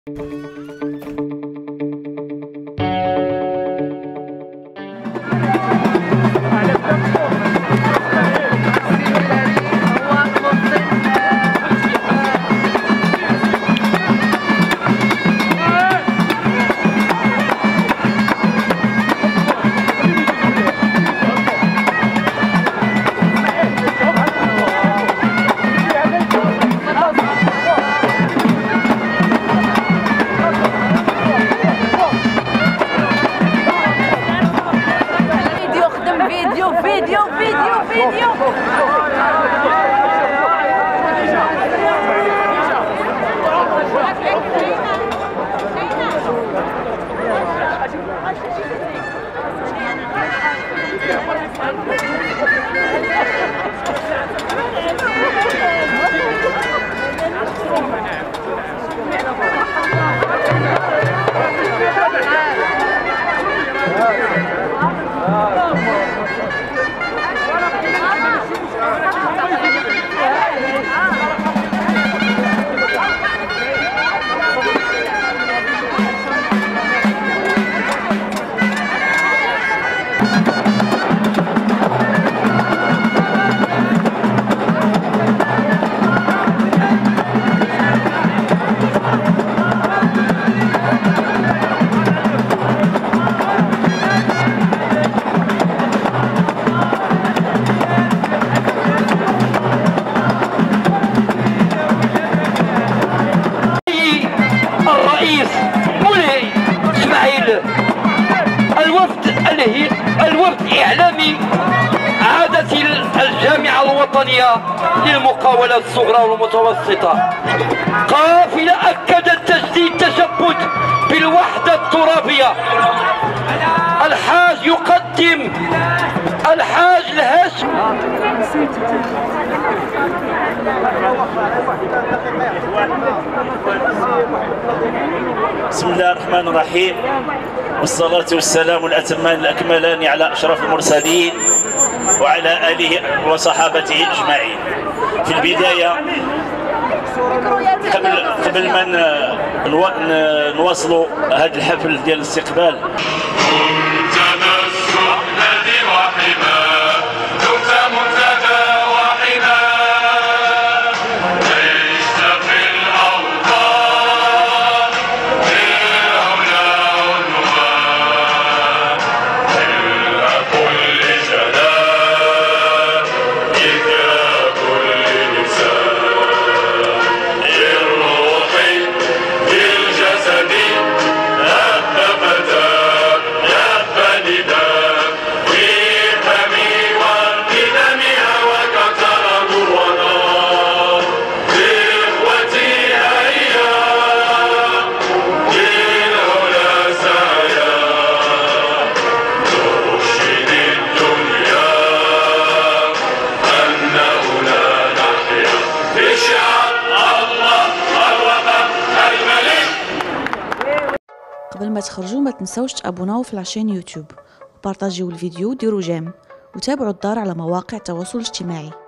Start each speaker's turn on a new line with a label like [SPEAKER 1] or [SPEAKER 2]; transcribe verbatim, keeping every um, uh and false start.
[SPEAKER 1] فيديو فيديو فيديو
[SPEAKER 2] الوفد الوفد إعلامي عادت الجامعة الوطنية للمقاولات الصغرى والمتوسطة. قافلة أكدت تجديد تشبث بالوحدة الترابية. الحاج يقدم الحاج الهاشم.
[SPEAKER 3] بسم الله الرحمن الرحيم، والصلاة والسلام الأتمان الأكملان على أشرف المرسلين وعلى آله وصحابته أجمعين. في البداية قبل قبل ما نواصلوا هذا الحفل ديال الاستقبال،
[SPEAKER 4] قبل ما تخرجوا ما تنسوش تابوناو في العشان يوتيوب وبارطاجيو الفيديو وديروا جيم وتابعوا الدار على مواقع التواصل الاجتماعي.